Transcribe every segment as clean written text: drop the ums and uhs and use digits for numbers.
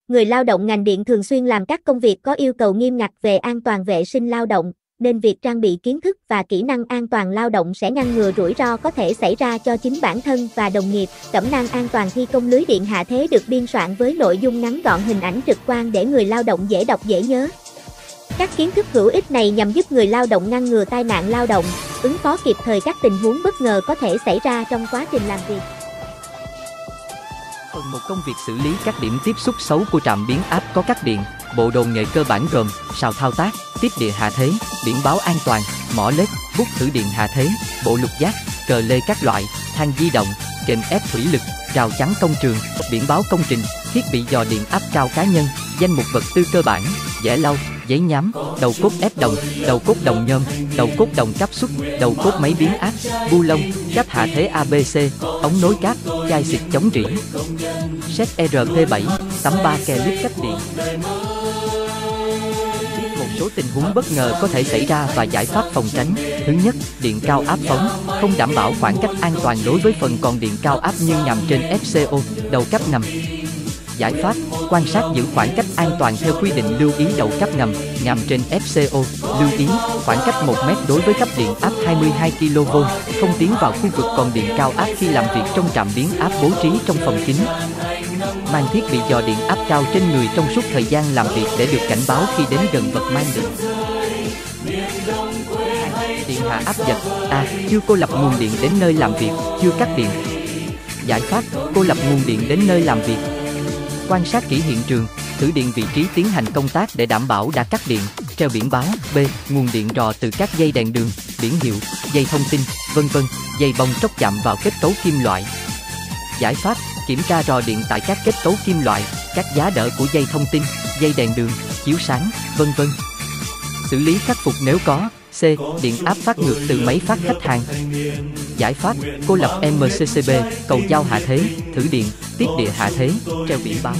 người lao động ngành điện thường xuyên làm các công việc có yêu cầu nghiêm ngặt về an toàn vệ sinh lao động, nên việc trang bị kiến thức và kỹ năng an toàn lao động sẽ ngăn ngừa rủi ro có thể xảy ra cho chính bản thân và đồng nghiệp. Cẩm nang an toàn thi công lưới điện hạ thế được biên soạn với nội dung ngắn gọn, hình ảnh trực quan để người lao động dễ đọc dễ nhớ. Các kiến thức hữu ích này nhằm giúp người lao động ngăn ngừa tai nạn lao động, ứng phó kịp thời các tình huống bất ngờ có thể xảy ra trong quá trình làm việc. Phần 1. Công việc xử lý các điểm tiếp xúc xấu của trạm biến áp có cắt điện. Bộ đồ nghề cơ bản gồm sào thao tác, tiếp địa hạ thế, biển báo an toàn, mỏ lết, bút thử điện hạ thế, bộ lục giác, cờ lê các loại, thang di động, kềm ép thủy lực, rào chắn công trường, biển báo công trình, thiết bị dò điện áp cao cá nhân, danh mục vật tư cơ bản, giẻ lau, giấy nhám, đầu cốt ép đồng, đầu cốt đồng nhôm, đầu cốt đồng cáp suất, đầu cốt máy biến áp, bu lông, cáp hạ thế ABC, ống nối cáp, chai xịt chống rỉ, set RP7, tấm 3 ke lít cách điện. Một số tình huống bất ngờ có thể xảy ra và giải pháp phòng tránh. Thứ nhất, điện cao áp phóng, không đảm bảo khoảng cách an toàn đối với phần còn điện cao áp như nằm trên FCO, đầu cáp ngầm. Giải pháp, quan sát giữ khoảng cách an toàn theo quy định, lưu ý đầu cáp ngầm, nằm trên FCO, lưu ý khoảng cách 1 mét đối với cấp điện áp 22 kV, không tiến vào khu vực còn điện cao áp khi làm việc trong trạm biến áp bố trí trong phòng kín. Mang thiết bị dò điện áp cao trên người trong suốt thời gian làm việc để được cảnh báo khi đến gần vật mang điện. Điện hạ áp giật. Chưa cô lập nguồn điện đến nơi làm việc, chưa cắt điện. Giải pháp, cô lập nguồn điện đến nơi làm việc. Quan sát kỹ hiện trường, thử điện vị trí tiến hành công tác để đảm bảo đã cắt điện, treo biển báo. B. Nguồn điện rò từ các dây đèn đường, biển hiệu, dây thông tin, v.v., dây bông tróc chạm vào kết cấu kim loại. Giải pháp, kiểm tra rò điện tại các kết cấu kim loại, các giá đỡ của dây thông tin, dây đèn đường, chiếu sáng, v.v. Xử lý khắc phục nếu có. C. Điện áp phát ngược từ máy phát khách hàng. Giải pháp, cô lập MCCB, cầu giao hạ thế, thử điện, tiếp địa hạ thế, treo biển báo.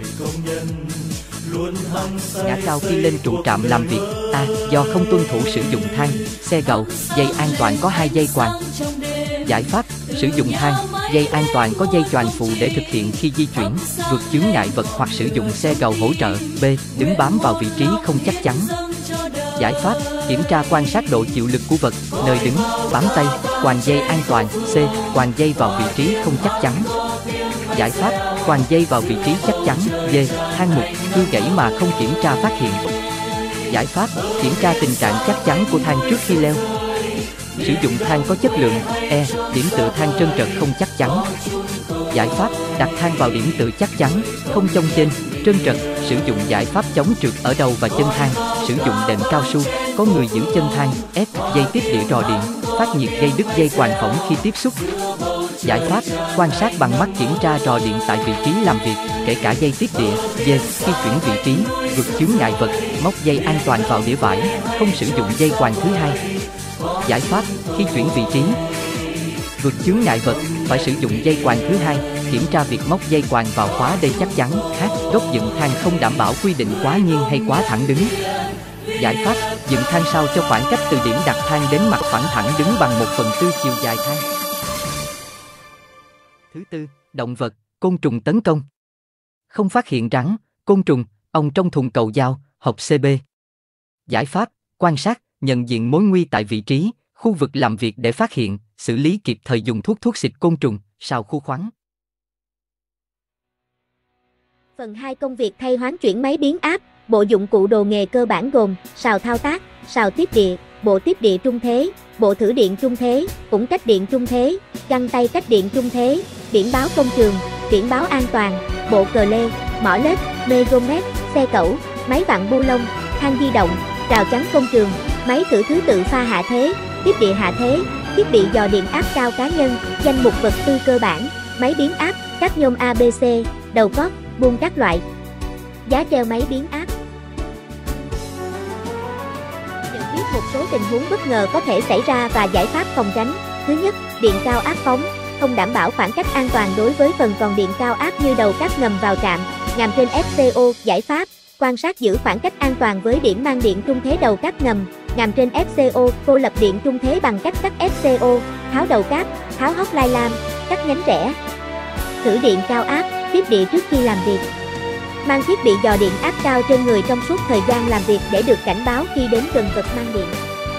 Ngã cao khi lên trụ trạm làm việc. Do không tuân thủ sử dụng thang, xe gầu, dây an toàn có 2 dây quàng. Giải pháp, sử dụng thang, dây an toàn có dây choàng phụ để thực hiện khi di chuyển, vượt chướng ngại vật hoặc sử dụng xe gầu hỗ trợ. B. Đứng bám vào vị trí không chắc chắn. Giải pháp, kiểm tra quan sát độ chịu lực của vật, nơi đứng, bám tay, quàng dây an toàn. C. Quàng dây vào vị trí không chắc chắn. Giải pháp, quàng dây vào vị trí chắc chắn. D. Thang mục, cưa gãy mà không kiểm tra phát hiện. Giải pháp, kiểm tra tình trạng chắc chắn của thang trước khi leo. Sử dụng thang có chất lượng. E. Điểm tựa thang trơn trượt không chắc chắn. Giải pháp, đặt thang vào điểm tựa chắc chắn, không chông trên, trơn trượt. Sử dụng giải pháp chống trượt ở đầu và chân thang. Sử dụng đệm cao su, có người giữ chân thang. F. Dây tiếp địa rò điện, phát nhiệt gây đứt dây quàng phỏng khi tiếp xúc. Giải pháp, quan sát bằng mắt kiểm tra rò điện tại vị trí làm việc, kể cả dây tiếp địa. D. Khi chuyển vị trí, vượt chướng ngại vật, móc dây an toàn vào đĩa vải, không sử dụng dây quàng thứ hai. Giải pháp, khi chuyển vị trí, vượt chướng ngại vật, phải sử dụng dây quàng thứ hai, kiểm tra việc móc dây quàng vào khóa để chắc chắn. H. Góc dựng thang không đảm bảo quy định quá nghiêng hay quá thẳng đứng. Giải pháp, dựng thang sao cho khoảng cách từ điểm đặt thang đến mặt phẳng thẳng đứng bằng 1/4 chiều dài thang. Thứ tư, động vật, côn trùng tấn công. Không phát hiện rắn, côn trùng, ong trong thùng cầu dao, hộp CB. Giải pháp, quan sát, nhận diện mối nguy tại vị trí, khu vực làm việc để phát hiện, xử lý kịp thời, dùng thuốc xịt côn trùng, sào khu khoáng. Phần 2. Công việc thay hoán chuyển máy biến áp. Bộ dụng cụ đồ nghề cơ bản gồm sào thao tác, sào tiếp địa, bộ tiếp địa trung thế, bộ thử điện trung thế, ủng cách điện trung thế, găng tay cách điện trung thế, biển báo công trường, biển báo an toàn, bộ cờ lê, mỏ lết, megomet, xe cẩu, máy vặn bu lông, thang di động, rào chắn công trường, máy thử thứ tự pha hạ thế, tiếp địa hạ thế, thiết bị dò điện áp cao cá nhân, danh mục vật tư cơ bản, máy biến áp, cáp nhôm ABC, đầu cót, buông các loại. Giá treo máy biến áp. Nhận biết một số tình huống bất ngờ có thể xảy ra và giải pháp phòng tránh. Thứ nhất, điện cao áp phóng, không đảm bảo khoảng cách an toàn đối với phần còn điện cao áp như đầu cáp ngầm vào trạm, nằm trên FCO. Giải pháp, quan sát giữ khoảng cách an toàn với điểm mang điện trung thế đầu cáp ngầm, nằm trên FCO. Cô lập điện trung thế bằng cách cắt FCO, tháo đầu cáp, tháo hốc lai lam, cắt nhánh rẽ. Thử điện cao áp, tiếp địa trước khi làm việc. Mang thiết bị dò điện áp cao trên người trong suốt thời gian làm việc để được cảnh báo khi đến gần vật mang điện.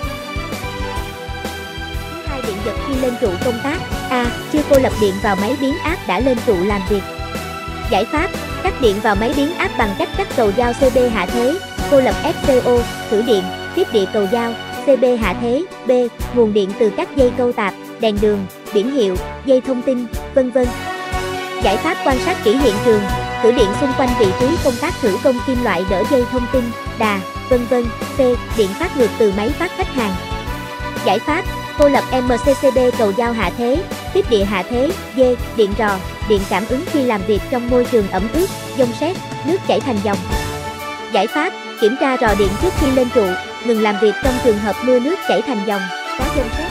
Thứ hai, điện giật khi lên trụ công tác. A. Chưa cô lập điện vào máy biến áp đã lên trụ làm việc. Giải pháp: cắt điện vào máy biến áp bằng cách cắt cầu giao CB hạ thế, cô lập FCO, thử điện, tiếp địa cầu giao, CB hạ thế. B. Nguồn điện từ các dây câu tạp, đèn đường, biển hiệu, dây thông tin, vân vân. Giải pháp: quan sát kỹ hiện trường, thử điện xung quanh vị trí công tác, thử công kim loại đỡ dây thông tin, đà, vân vân. C. Điện phát ngược từ máy phát khách hàng. Giải pháp: cô lập MCCB cầu giao hạ thế, tiếp địa hạ thế. D. Điện rò, điện cảm ứng khi làm việc trong môi trường ẩm ướt, dông sét, nước chảy thành dòng. Giải pháp: kiểm tra rò điện trước khi lên trụ, ngừng làm việc trong trường hợp mưa nước chảy thành dòng, có dông sét.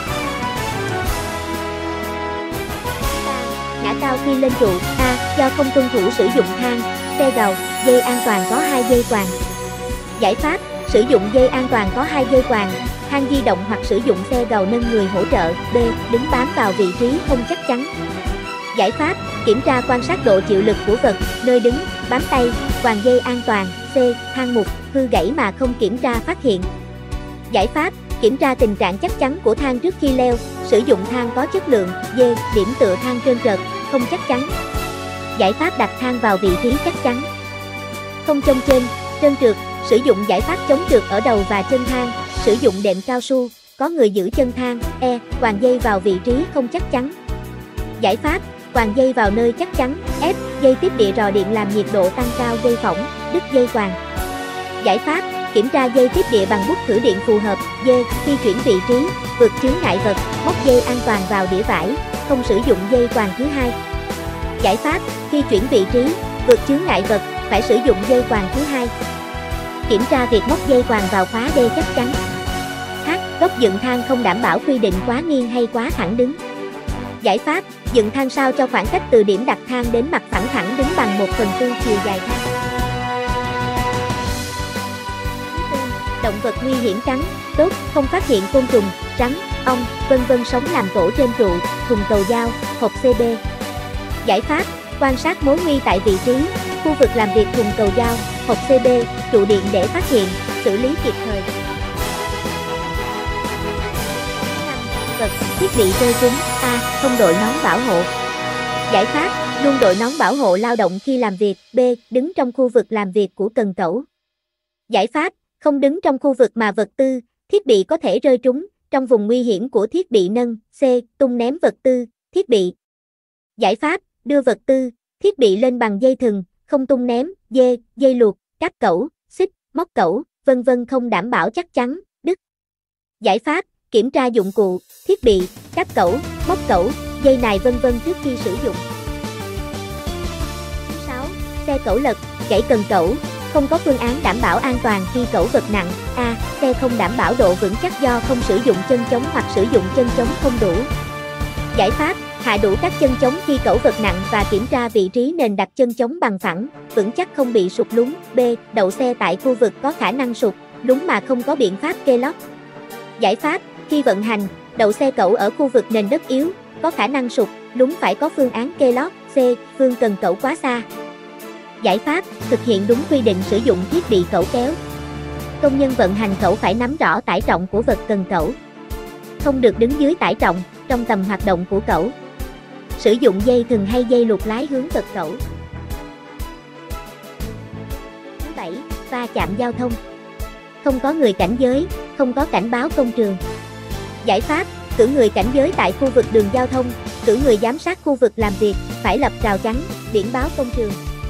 Ngã cao khi lên trụ. A. Do không tuân thủ sử dụng thang, xe gầu, dây an toàn có 2 dây quàng. Giải pháp: sử dụng dây an toàn có 2 dây quàng, thang di động hoặc sử dụng xe gầu nâng người hỗ trợ. B. Đứng bám vào vị trí không chắc chắn. Giải pháp: kiểm tra quan sát độ chịu lực của vật, nơi đứng, bám tay, quàng dây an toàn. C. Thang mục, hư gãy mà không kiểm tra phát hiện. Giải pháp: kiểm tra tình trạng chắc chắn của thang trước khi leo, sử dụng thang có chất lượng. D. Điểm tựa thang trơn trượt, không chắc chắn. Giải pháp: đặt thang vào vị trí chắc chắn, không chông trên, trơn trượt, sử dụng giải pháp chống trượt ở đầu và chân thang, sử dụng đệm cao su, có người giữ chân thang. E. Quàng dây vào vị trí không chắc chắn. Giải pháp: quàng dây vào nơi chắc chắn. F. Dây tiếp địa rò điện làm nhiệt độ tăng cao gây phỏng, đứt dây quàng. Giải pháp: kiểm tra dây tiếp địa bằng bút thử điện phù hợp. D. Khi chuyển vị trí, vượt chướng ngại vật, móc dây an toàn vào đĩa vải, không sử dụng dây quàng thứ hai. Giải pháp: khi chuyển vị trí, vượt chướng ngại vật, phải sử dụng dây quàng thứ hai. Kiểm tra việc móc dây quàng vào khóa D chắc chắn. H. Góc dựng thang không đảm bảo quy định quá nghiêng hay quá thẳng đứng. Giải pháp: dựng thang sao cho khoảng cách từ điểm đặt thang đến mặt phẳng thẳng đứng bằng 1/4 chiều dài thang. Động vật nguy hiểm cắn, đốt, không phát hiện côn trùng, rắn, ong, vân vân sống làm tổ trên trụ, thùng cầu giao, hộp CB. Giải pháp: quan sát mối nguy tại vị trí, khu vực làm việc thùng cầu giao, hộp CB, trụ điện để phát hiện, xử lý kịp thời. Vật, thiết bị rơi trúng. A. Không đội nón bảo hộ. Giải pháp: luôn đội nón bảo hộ lao động khi làm việc. B. Đứng trong khu vực làm việc của cần cẩu. Giải pháp: không đứng trong khu vực mà vật tư, thiết bị có thể rơi trúng, trong vùng nguy hiểm của thiết bị nâng. C. Tung ném vật tư, thiết bị. Giải pháp: đưa vật tư, thiết bị lên bằng dây thừng, không tung ném. D. Dây luộc, cáp cẩu, xích, móc cẩu, vân vân không đảm bảo chắc chắn, đứt. Giải pháp: kiểm tra dụng cụ, thiết bị, cáp cẩu, móc cẩu, dây nài vân vân trước khi sử dụng. 6. Xe cẩu lật, gãy cần cẩu, không có phương án đảm bảo an toàn khi cẩu vật nặng. A. Xe không đảm bảo độ vững chắc do không sử dụng chân chống hoặc sử dụng chân chống không đủ. Giải pháp: hạ đủ các chân chống khi cẩu vật nặng và kiểm tra vị trí nền đặt chân chống bằng phẳng, vững chắc không bị sụt lún. B. Đậu xe tại khu vực có khả năng sụt, lún mà không có biện pháp kê lót. Giải pháp: khi vận hành, đậu xe cẩu ở khu vực nền đất yếu, có khả năng sụt, lún phải có phương án kê lót. C. Phương cần cẩu quá xa. Giải pháp: thực hiện đúng quy định sử dụng thiết bị cẩu kéo. Công nhân vận hành cẩu phải nắm rõ tải trọng của vật cần cẩu. Không được đứng dưới tải trọng, trong tầm hoạt động của cẩu. Sử dụng dây thừng hay dây luộc lái hướng vật cẩu. Thứ 7. Va chạm giao thông. Không có người cảnh giới, không có cảnh báo công trường. Giải pháp: cử người cảnh giới tại khu vực đường giao thông, cử người giám sát khu vực làm việc, phải lập rào chắn, biển báo công trường.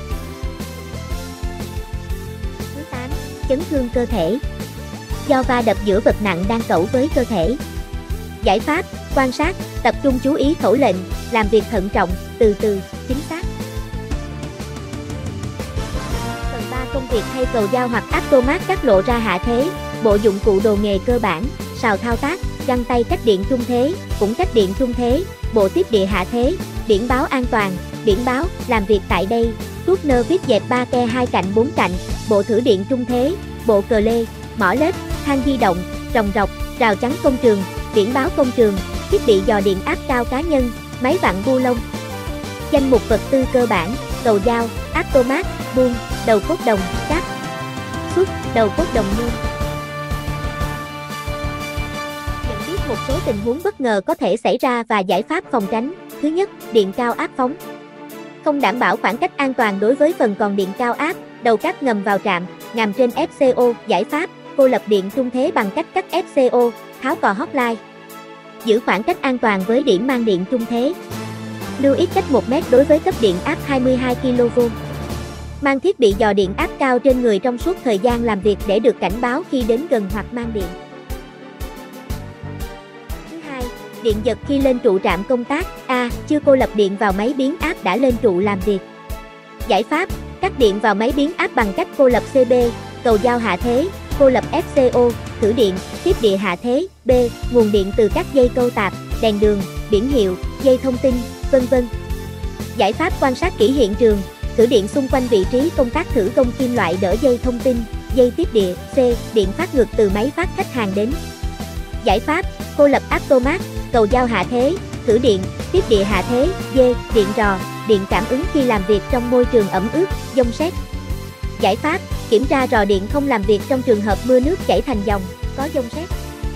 Thứ 8. Chấn thương cơ thể. Do va đập giữa vật nặng đang cẩu với cơ thể. Giải pháp: quan sát, tập trung chú ý khẩu lệnh, làm việc thận trọng, từ từ, chính xác. Phần 3. Công việc thay cầu giao hoặc automat cắt lộ ra hạ thế, bộ dụng cụ đồ nghề cơ bản, sào thao tác, găng tay cách điện trung thế, cũng cách điện trung thế, bộ tiếp địa hạ thế, biển báo an toàn, biển báo, làm việc tại đây, tuốt nơ vít dẹp 3 ke 2 cạnh 4 cạnh, bộ thử điện trung thế, bộ cờ lê, mỏ lết, thang di động, ròng rọc, rào chắn công trường, biển báo công trường, thiết bị dò điện áp cao cá nhân, máy vặn bu lông. Danh mục vật tư cơ bản, cầu giao, automat, buông, đầu cốt đồng, cáp, xuất, đầu cốt đồng nhôm. Nhận biết một số tình huống bất ngờ có thể xảy ra và giải pháp phòng tránh. Thứ nhất, điện cao áp phóng. Không đảm bảo khoảng cách an toàn đối với phần còn điện cao áp, đầu cáp ngầm vào trạm, ngàm trên FCO. Giải pháp, cô lập điện trung thế bằng cách cắt FCO, tháo cò hotline. Giữ khoảng cách an toàn với điểm mang điện trung thế. Lưu ít cách 1 mét đối với cấp điện áp 22 kV. Mang thiết bị dò điện áp cao trên người trong suốt thời gian làm việc để được cảnh báo khi đến gần hoặc mang điện. Thứ hai, điện giật khi lên trụ trạm công tác. A. Chưa cô lập điện vào máy biến áp đã lên trụ làm việc. Giải pháp, cắt điện vào máy biến áp bằng cách cô lập CB, cầu giao hạ thế, cô lập FCO, thử điện, tiếp địa hạ thế. B. Nguồn điện từ các dây câu tạp, đèn đường, biển hiệu, dây thông tin, vân vân. Giải pháp quan sát kỹ hiện trường, thử điện xung quanh vị trí công tác thử gông kim loại đỡ dây thông tin, dây tiếp địa. C. Điện phát ngược từ máy phát khách hàng đến. Giải pháp, cô lập automat, cầu giao hạ thế, thử điện, tiếp địa hạ thế. D. Điện rò, điện cảm ứng khi làm việc trong môi trường ẩm ướt, dông sét. Giải pháp, kiểm tra rò điện không làm việc trong trường hợp mưa nước chảy thành dòng, có dông sét.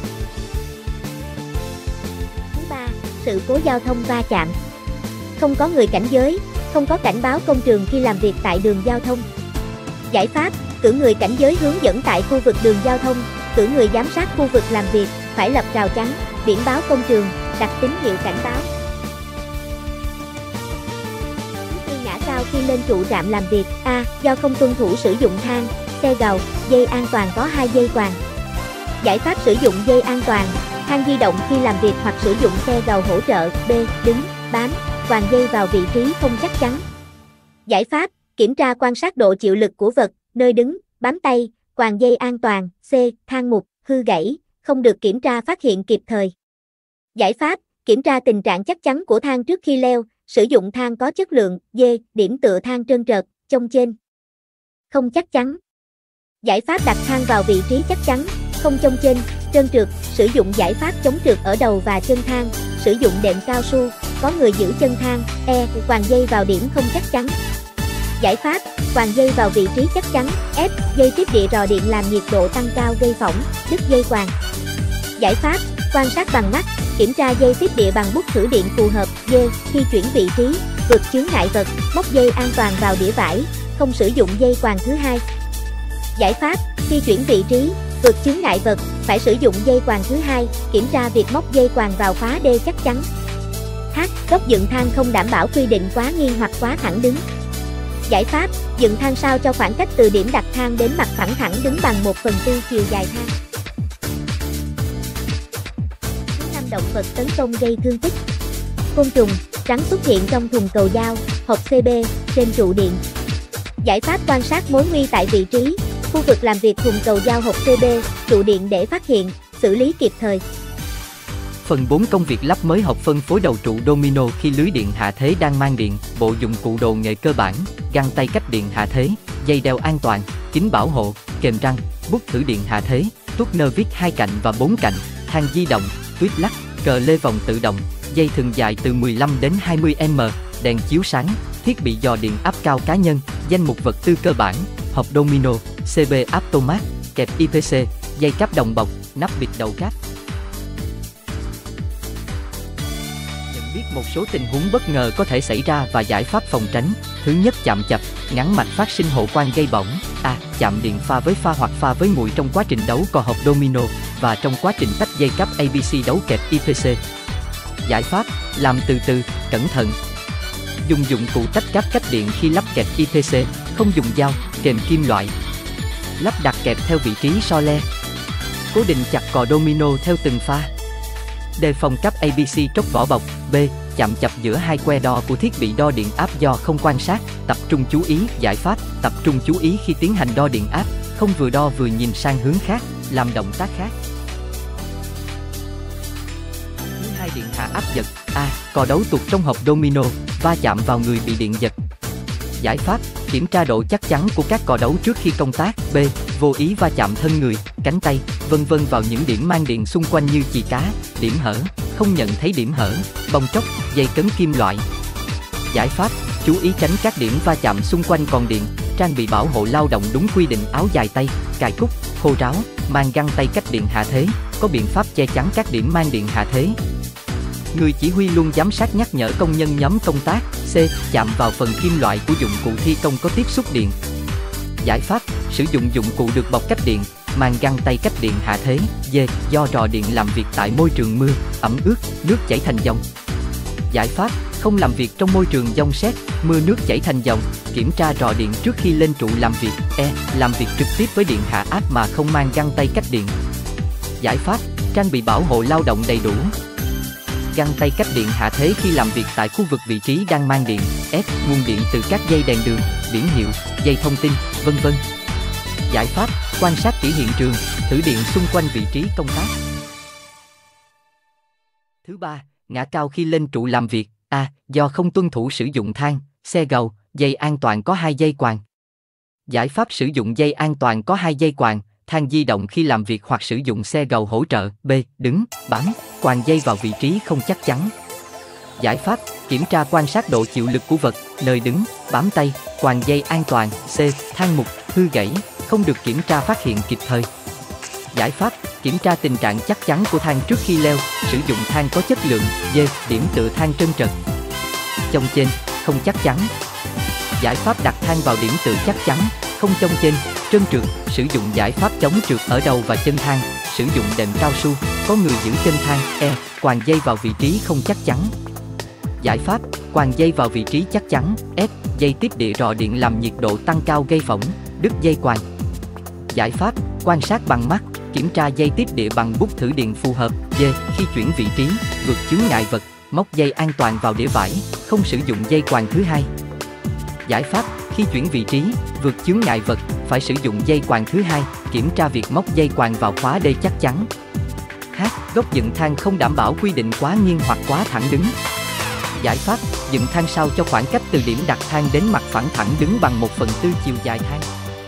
Thứ ba, sự cố giao thông va chạm. Không có người cảnh giới, không có cảnh báo công trường khi làm việc tại đường giao thông. Giải pháp, cử người cảnh giới hướng dẫn tại khu vực đường giao thông, cử người giám sát khu vực làm việc, phải lập rào chắn, biển báo công trường, đặt tín hiệu cảnh báo. Thứ tư, ngã cao khi lên trụ trạm làm việc. A. Do không tuân thủ sử dụng thang, xe gầu, dây an toàn có 2 dây quàng. Giải pháp sử dụng dây an toàn, thang di động khi làm việc hoặc sử dụng xe gầu hỗ trợ. B. Đứng, bám, quàng dây vào vị trí không chắc chắn. Giải pháp, kiểm tra quan sát độ chịu lực của vật, nơi đứng, bám tay, quàng dây an toàn. C. Thang mục, hư gãy, không được kiểm tra phát hiện kịp thời. Giải pháp, kiểm tra tình trạng chắc chắn của thang trước khi leo, sử dụng thang có chất lượng. D. Điểm tựa thang trơn trượt, chông trên, không chắc chắn. Giải pháp đặt thang vào vị trí chắc chắn, không chông trên, trơn trượt, sử dụng giải pháp chống trượt ở đầu và chân thang, sử dụng đệm cao su, có người giữ chân thang. E. Quàng dây vào điểm không chắc chắn. Giải pháp, quàng dây vào vị trí chắc chắn. F. Dây tiếp địa rò điện làm nhiệt độ tăng cao gây phỏng, đứt dây quàng. Giải pháp, quan sát bằng mắt, kiểm tra dây tiếp địa bằng bút thử điện phù hợp. D. Khi chuyển vị trí, vượt chướng ngại vật, móc dây an toàn vào đĩa vải, không sử dụng dây quàng thứ hai. Giải pháp, khi chuyển vị trí, vượt chướng ngại vật, phải sử dụng dây quàng thứ hai, kiểm tra việc móc dây quàng vào khóa D chắc chắn. H. Góc dựng thang không đảm bảo quy định quá nghiêng hoặc quá thẳng đứng. Giải pháp, dựng thang sao cho khoảng cách từ điểm đặt thang đến mặt phẳng thẳng đứng bằng 1/4 chiều dài thang. Thứ năm, động vật tấn công gây thương tích. Côn trùng, rắn xuất hiện trong thùng cầu dao, hộp CB, trên trụ điện. Giải pháp quan sát mối nguy tại vị trí, khu vực làm việc thùng cầu dao hộp CB, trụ điện để phát hiện, xử lý kịp thời. Phần 4, công việc lắp mới hộp phân phối đầu trụ domino khi lưới điện hạ thế đang mang điện, bộ dụng cụ đồ nghề cơ bản, găng tay cách điện hạ thế, dây đeo an toàn, kính bảo hộ, kềm răng, bút thử điện hạ thế, tuốt nơ vít 2 cạnh và 4 cạnh, thang di động, tuyết lắc, cờ lê vòng tự động, dây thừng dài từ 15 đến 20 m, đèn chiếu sáng, thiết bị dò điện áp cao cá nhân, danh mục vật tư cơ bản, hộp domino, CB automat, kẹp IPC, dây cáp đồng bọc, nắp bịt đầu cáp. Nhận biết một số tình huống bất ngờ có thể xảy ra và giải pháp phòng tránh. Thứ nhất, chạm chập, ngắn mạch phát sinh hộ quang gây bỏng. A. Chạm điện pha với pha hoặc pha với nguội trong quá trình đấu cò hộp domino và trong quá trình tách dây cáp ABC đấu kẹp IPC. Giải pháp, làm từ từ, cẩn thận. Dùng dụng cụ tách cáp cách điện khi lắp kẹp IPC, không dùng dao, kềm kim loại. Lắp đặt kẹp theo vị trí so le. Cố định chặt cò domino theo từng pha. Đề phòng cáp ABC tróc vỏ bọc. B. Chạm chập giữa hai que đo của thiết bị đo điện áp do không quan sát, tập trung chú ý. Giải pháp, tập trung chú ý khi tiến hành đo điện áp, không vừa đo vừa nhìn sang hướng khác, làm động tác khác. Thứ hai, điện hạ áp giật. A. Cò đấu tuột trong hộp domino, va chạm vào người bị điện giật. Giải pháp, kiểm tra độ chắc chắn của các cò đấu trước khi công tác. B. Vô ý va chạm thân người, cánh tay, vân vân vào những điểm mang điện xung quanh như chì cá, điểm hở, không nhận thấy điểm hở, bong tróc, dây cấn kim loại. Giải pháp, chú ý tránh các điểm va chạm xung quanh còn điện, trang bị bảo hộ lao động đúng quy định, áo dài tay, cài cúc, khô ráo, mang găng tay cách điện hạ thế, có biện pháp che chắn các điểm mang điện hạ thế. Người chỉ huy luôn giám sát nhắc nhở công nhân nhóm công tác. C. Chạm vào phần kim loại của dụng cụ thi công có tiếp xúc điện. Giải pháp: sử dụng dụng cụ được bọc cách điện, mang găng tay cách điện hạ thế. D. Do rò điện làm việc tại môi trường mưa, ẩm ướt, nước chảy thành dòng. Giải pháp: không làm việc trong môi trường giông sét, mưa nước chảy thành dòng, kiểm tra rò điện trước khi lên trụ làm việc. E. Làm việc trực tiếp với điện hạ áp mà không mang găng tay cách điện. Giải pháp: trang bị bảo hộ lao động đầy đủ. Găng tay cách điện hạ thế khi làm việc tại khu vực vị trí đang mang điện. S. Nguồn điện từ các dây đèn đường, biển hiệu, dây thông tin, vân vân. Giải pháp: quan sát kỹ hiện trường, thử điện xung quanh vị trí công tác. Thứ ba, ngã cao khi lên trụ làm việc. A. Do không tuân thủ sử dụng thang, xe gầu, dây an toàn có 2 dây quàng. Giải pháp: sử dụng dây an toàn có 2 dây quàng, thang di động khi làm việc hoặc sử dụng xe gầu hỗ trợ. B. Đứng, bám, quàng dây vào vị trí không chắc chắn. Giải pháp: kiểm tra quan sát độ chịu lực của vật, nơi đứng, bám tay, quàng dây an toàn. C. Thang mục, hư gãy, không được kiểm tra phát hiện kịp thời. Giải pháp: kiểm tra tình trạng chắc chắn của thang trước khi leo, sử dụng thang có chất lượng. D. Điểm tựa thang trơn trượt, chông trên, không chắc chắn. Giải pháp: đặt thang vào điểm tựa chắc chắn, không chông trên, trơn trượt, sử dụng giải pháp chống trượt ở đầu và chân thang, sử dụng đệm cao su, có người giữ chân thang. E. Quàng dây vào vị trí không chắc chắn. Giải pháp: quàng dây vào vị trí chắc chắn. F. Dây tiếp địa rò điện làm nhiệt độ tăng cao gây phỏng, đứt dây quàng. Giải pháp: quan sát bằng mắt, kiểm tra dây tiếp địa bằng bút thử điện phù hợp. D. Khi chuyển vị trí, vượt chướng ngại vật, móc dây an toàn vào đĩa vải, không sử dụng dây quàng thứ hai. Giải pháp: khi chuyển vị trí, vượt chướng ngại vật, phải sử dụng dây quàng thứ hai, kiểm tra việc móc dây quàng vào khóa để chắc chắn. H. Góc dựng thang không đảm bảo quy định quá nghiêng hoặc quá thẳng đứng. Giải pháp: dựng thang sao cho khoảng cách từ điểm đặt thang đến mặt phẳng thẳng đứng bằng 1/4 chiều dài thang.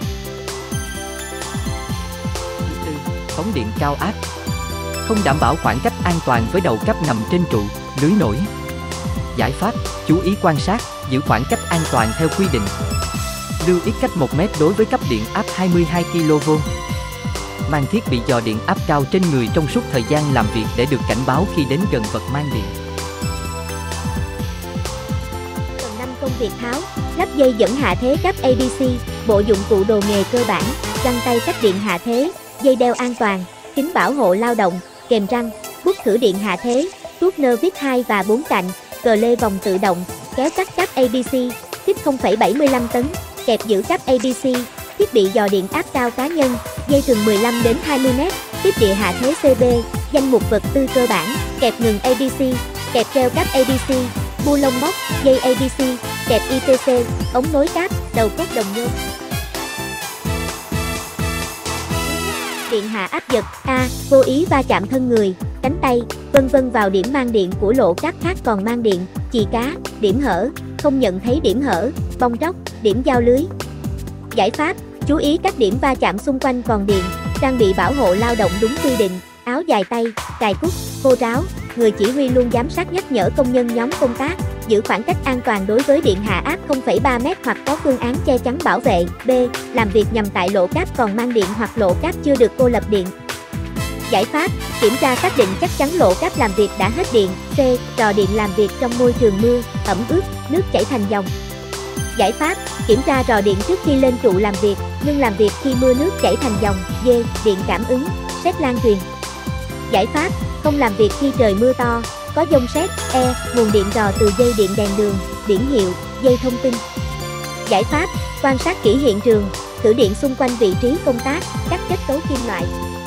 Thứ tư, phóng điện cao áp, không đảm bảo khoảng cách an toàn với đầu cấp nằm trên trụ, lưới nổi. Giải pháp: chú ý quan sát, giữ khoảng cách an toàn theo quy định. Lưu ý cách 1 mét đối với cấp điện áp 22 kV. Mang thiết bị dò điện áp cao trên người trong suốt thời gian làm việc để được cảnh báo khi đến gần vật mang điện. Phần 5 công việc tháo, lắp dây dẫn hạ thế cấp ADC, bộ dụng cụ đồ nghề cơ bản, găng tay cách điện hạ thế, dây đeo an toàn, kính bảo hộ lao động, kềm răng, bút thử điện hạ thế, tuốt nơ vít 2 và 4 cạnh, cờ lê vòng tự động, kéo cắt cáp ADC, tiếp 0,75 tấn, kẹp giữ cáp ADC, thiết bị dò điện áp cao cá nhân, dây thừng 15 đến 20 m, tiếp địa hạ thế CB, danh mục vật tư cơ bản, kẹp ngừng ADC, kẹp treo cáp ADC, bu lông móc, dây ADC, kẹp ITC, ống nối cáp, đầu cốt đồng nhôm. Điện hạ áp giật. A. Vô ý va chạm thân người, cánh tay, vân vân vào điểm mang điện của lộ cáp khác còn mang điện, chì cá, điểm hở, không nhận thấy điểm hở, bong tróc, điểm giao lưới. Giải pháp: chú ý các điểm va chạm xung quanh còn điện, trang bị bảo hộ lao động đúng quy định, áo dài tay, cài cúc, khô ráo. Người chỉ huy luôn giám sát nhắc nhở công nhân nhóm công tác, giữ khoảng cách an toàn đối với điện hạ áp 0,3 m hoặc có phương án che chắn bảo vệ. B. Làm việc nhằm tại lộ cáp còn mang điện hoặc lộ cáp chưa được cô lập điện. Giải pháp: kiểm tra xác định chắc chắn lộ cáp làm việc đã hết điện. C. Rò điện làm việc trong môi trường mưa, ẩm ướt, nước chảy thành dòng. Giải pháp: kiểm tra rò điện trước khi lên trụ làm việc, ngưng làm việc khi mưa nước chảy thành dòng. D. Điện cảm ứng, sét lan truyền. Giải pháp: không làm việc khi trời mưa to, có dông sét. E. Nguồn điện rò từ dây điện đèn đường, biển hiệu, dây thông tin. Giải pháp: quan sát kỹ hiện trường, thử điện xung quanh vị trí công tác, các kết cấu kim loại.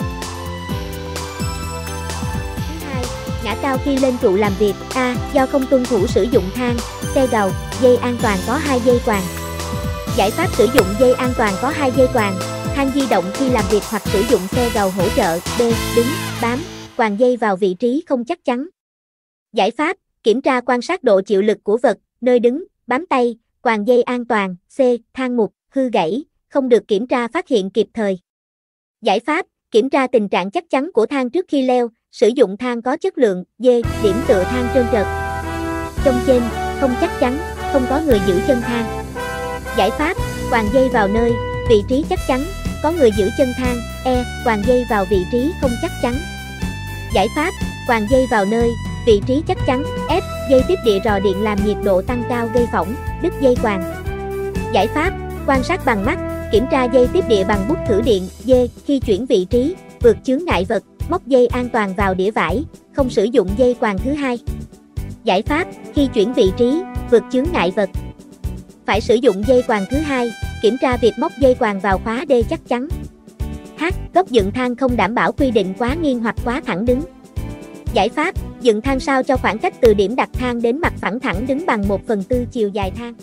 Thứ hai, ngã cao khi lên trụ làm việc. A. Do không tuân thủ sử dụng thang, xe gầu, dây an toàn có 2 dây quàng. Giải pháp: sử dụng dây an toàn có 2 dây quàng, thang di động khi làm việc hoặc sử dụng xe gầu hỗ trợ. D. Đứng, bám, quàng dây vào vị trí không chắc chắn. Giải pháp: kiểm tra quan sát độ chịu lực của vật, nơi đứng, bám tay, quàng dây an toàn. C. Thang mục, hư gãy, không được kiểm tra phát hiện kịp thời. Giải pháp: kiểm tra tình trạng chắc chắn của thang trước khi leo, sử dụng thang có chất lượng. D. Điểm tựa thang trơn trượt, chông trên, không chắc chắn, không có người giữ chân thang. Giải pháp: quàng dây vào nơi, vị trí chắc chắn, có người giữ chân thang. E. Quàng dây vào vị trí không chắc chắn. Giải pháp, quàng dây vào nơi, vị trí chắc chắn. F. Dây tiếp địa rò điện làm nhiệt độ tăng cao gây phỏng, đứt dây quàng. Giải pháp, quan sát bằng mắt, kiểm tra dây tiếp địa bằng bút thử điện. D. Khi chuyển vị trí, vượt chướng ngại vật, móc dây an toàn vào đĩa vải, không sử dụng dây quàng thứ hai. Giải pháp, khi chuyển vị trí, vượt chướng ngại vật, phải sử dụng dây quàng thứ hai, kiểm tra việc móc dây quàng vào khóa D chắc chắn. H. Góc dựng thang không đảm bảo quy định quá nghiêng hoặc quá thẳng đứng. Giải pháp, dựng thang sao cho khoảng cách từ điểm đặt thang đến mặt phẳng thẳng đứng bằng 1/4 chiều dài thang.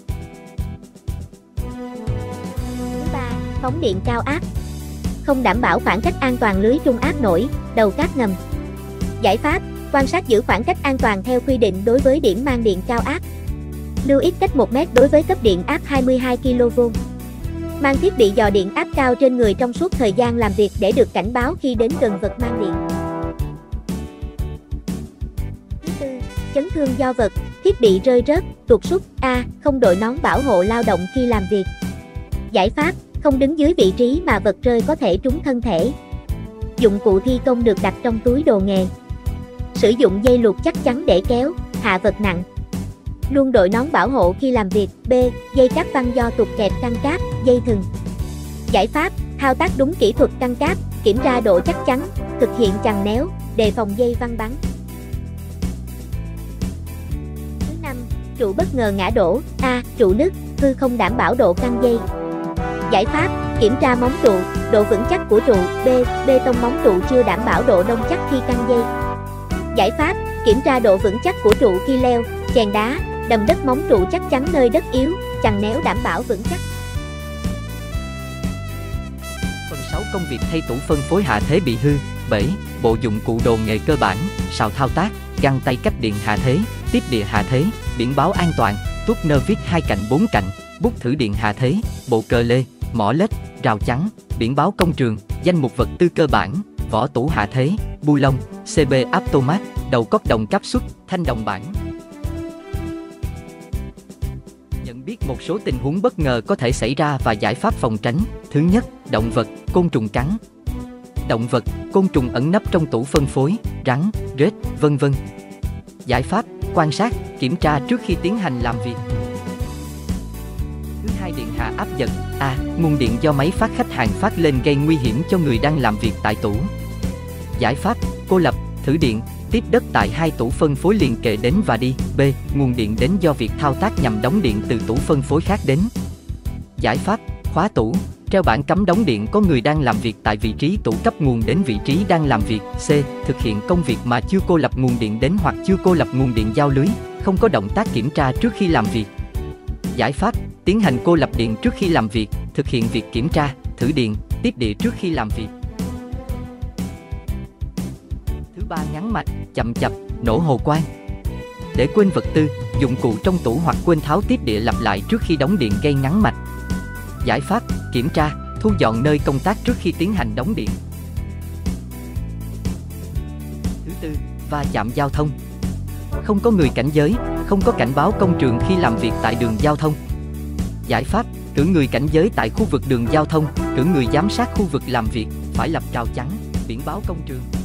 Thứ ba, phóng điện cao áp. Không đảm bảo khoảng cách an toàn lưới trung áp nổi, đầu cáp ngầm. Giải pháp, quan sát giữ khoảng cách an toàn theo quy định đối với điểm mang điện cao áp. Lưu ít cách 1 mét đối với cấp điện áp 22 kV. Mang thiết bị dò điện áp cao trên người trong suốt thời gian làm việc để được cảnh báo khi đến gần vật mang điện. Thứ tư, chấn thương do vật, thiết bị rơi rớt, tuột sút. A. Không đội nón bảo hộ lao động khi làm việc. Giải pháp, không đứng dưới vị trí mà vật rơi có thể trúng thân thể. Dụng cụ thi công được đặt trong túi đồ nghề. Sử dụng dây luộc chắc chắn để kéo, hạ vật nặng. Luôn đội nón bảo hộ khi làm việc. B. Dây cáp văng do tụt kẹt căng cáp, dây thừng. Giải pháp, thao tác đúng kỹ thuật căng cáp, kiểm tra độ chắc chắn, thực hiện chằng néo, đề phòng dây văng bắn. Thứ năm, trụ bất ngờ ngã đổ. A. Trụ nứt, hư không đảm bảo độ căng dây. Giải pháp, kiểm tra móng trụ, độ vững chắc của trụ. B. Bê tông móng trụ chưa đảm bảo độ đông chắc khi căng dây. Giải pháp, kiểm tra độ vững chắc của trụ khi leo, chèn đá, đầm đất móng trụ chắc chắn nơi đất yếu, chằng néo đảm bảo vững chắc. Phần 6 công việc thay tủ phân phối hạ thế bị hư. 7. Bộ dụng cụ đồ nghề cơ bản, sào thao tác, găng tay cách điện hạ thế, tiếp địa hạ thế, biển báo an toàn, tuốt nơ viết 2 cạnh 4 cạnh, bút thử điện hạ thế, bộ cờ lê, mỏ lết, rào chắn, biển báo công trường, danh mục vật tư cơ bản, vỏ tủ hạ thế, bu lông, CB automat, đầu cốc đồng cáp suất, thanh đồng bản. Nhận biết một số tình huống bất ngờ có thể xảy ra và giải pháp phòng tránh. Thứ nhất, động vật, côn trùng cắn. Động vật, côn trùng ẩn nấp trong tủ phân phối, rắn, rết, vân vân. Giải pháp, quan sát, kiểm tra trước khi tiến hành làm việc. Thứ hai, điện hạ áp giật. A. Nguồn điện do máy phát khách hàng phát lên gây nguy hiểm cho người đang làm việc tại tủ. Giải pháp, cô lập, thử điện, tiếp đất tại 2 tủ phân phối liền kề đến và đi. B. Nguồn điện đến do việc thao tác nhằm đóng điện từ tủ phân phối khác đến. Giải pháp, khóa tủ, treo bảng cấm đóng điện có người đang làm việc tại vị trí tủ cấp nguồn đến vị trí đang làm việc. C. Thực hiện công việc mà chưa cô lập nguồn điện đến hoặc chưa cô lập nguồn điện giao lưới, không có động tác kiểm tra trước khi làm việc. Giải pháp, tiến hành cô lập điện trước khi làm việc, thực hiện việc kiểm tra, thử điện, tiếp địa trước khi làm việc. Thứ ba, ngắn mạch, chậm chập, nổ hồ quang. Để quên vật tư, dụng cụ trong tủ hoặc quên tháo tiếp địa lặp lại trước khi đóng điện gây ngắn mạch. Giải pháp, kiểm tra, thu dọn nơi công tác trước khi tiến hành đóng điện. Thứ tư, va chạm giao thông. Không có người cảnh giới, không có cảnh báo công trường khi làm việc tại đường giao thông. Giải pháp, cử người cảnh giới tại khu vực đường giao thông, cử người giám sát khu vực làm việc, phải lập rào chắn, biển báo công trường.